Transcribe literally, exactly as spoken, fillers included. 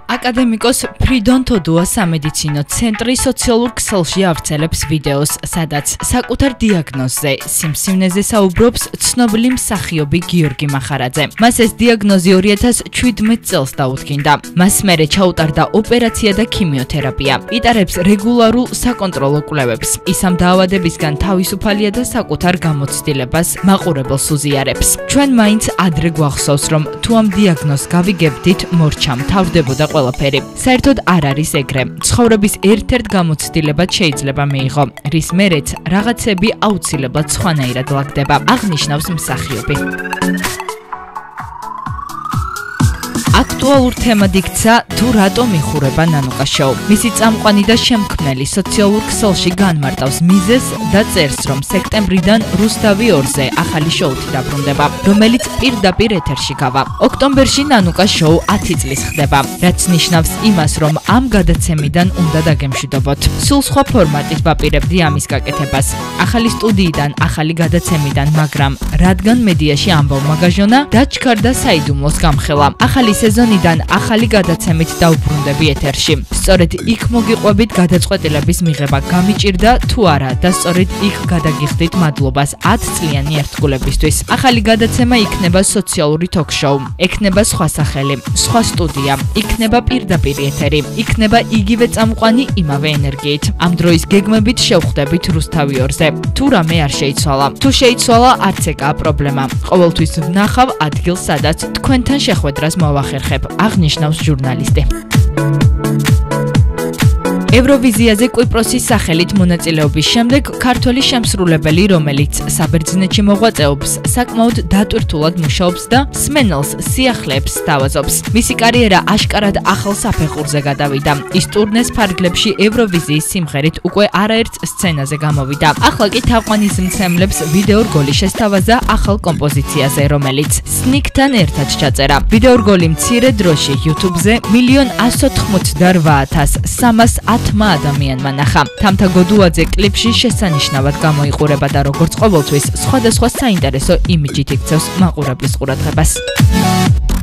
აკადემიკოს ფრიდონ თოდუას სამედიცინო ცენტრი სოციალურ ქსელში ავრცელებს ვიდეოს, სადაც საკუთარ დიაგნოზზე, სიმსივნეზე საუბრობს ცნობილი მსახიობი გიორგი მახარაძე. მას ეს დიაგნოზი ორი ათას შვიდმეტ წელს დაუდგინდა. მას მერე ჩაუტარდა ოპერაცია და ქიმიოთერაპია. იტარებს რეგულარულ საკონტროლო კვლევებს. ის ამ დაავადებისგან თავისუფალია და საკუთარ გამოცდილებას მაყურებელს უზიარებს. ჩვენ მაინც ადრე გვახსოვს, რომ თუ ამ დიაგნოზს გავიგებდით, მორჩა მთავრდებოდა ყველაფერი. საერთოდ არ არის ეგრე. ცხოვრების ერთ-ერთ გამოცდილებად შეიძლება მიიღო, რის მერეც რაღაცები აუცილებლად სხვანაირად ლაგდება, აღნიშნავს მსახიობი. აქტუალურ თემად იქცა თუ რატომ იხურება ნანუკა შოუ. მისი წამყვანი და შემქმნელი სოციალურ ქსელში განმარტავს მიზეზს და წერს, რომ სექტემბრიდან რუსთავი ორზე ახალი შოუთი დაბრუნდება, რომელიც პირდაპირ ეთერში გავა. ოქტომბერში ნანუკა შოუ ათი წლის ხდება, რაც ნიშნავს იმას, რომ ამ გადაცემიდან უნდა დაგემშვიდობოთ. სულ სხვა ფორმატით ვაპირებდი ამის გაკეთებას. ახალი სტუდიიდან, ახალი გადაცემიდან, მაგრამ რადგან მედიაში ამბავმა გაჟონა, დაჩქარდა საიდუმლოს გამხელა. ახალი სეზონიდან ახალი გადაცემით დავბრუნდები ეთერში. სწორედ იქ მოგიყვებით გადაწყვეტილების მიღება გამიჭირდა თუ არა და სწორედ იქ გადაგიხდით მადლობას ათ წლიანი ერთგულებისთვის. ახალი გადაცემა იქნება სოციალური ток-შოუ, ექნება სხვა სახელი, სხვა სტუდია, იქნება პირდაპირ ეთერი, იქნება იგივე წამყვანი იმავე ენერგიით. ამ დროის გეგმებით შევხვდებით რუსთავი ორზე. თუ რამე არ შეიცვალა, თუ შეიცვალა არც ეგაა პრობლემა. ყოველთვის ვნახავ ადგილს, სადაც თქვენთან შეხვედრას მოვახერხებ, აღნიშნავს ჟურნალისტი. ევროვიზიაზე კვიპროსის სახელით მონაწილეობის შემდეგ ქართველი შემსრულებელი, რომელიც საბერძნეთში მოღვაწეობს, საკმაოდ დატვირთულად მუშაობს და სმენელს სიახლეებს სთავაზობს. მისი კარიერა აშკარად ახალ საფეხურზე გადავიდა. ის ტურნეს ფარგლებში ევროვიზიის სიმღერით უკვე არაერთ სცენაზე გამოვიდა. ახლა კი თაყვანისმცემლებს ვიდეორგოლი შესთავაზა ახალ კომპოზიციაზე, რომელიც სნიკთან ერთად ჩაწერა. ვიდეორგოლი მცირე დროში YouTube-ზე მილიონ ასს ოთხმოცდაოთხ ათას სამას ათმა ადამიანმა ნახა. თამთა გოდუაძე კლიპში შესანიშნავად გამოიყურება და როგორც ყოველთვის სხვადასხვა საინტერესო იმიჯით იქცევს მაყურებლის ყურადღებას.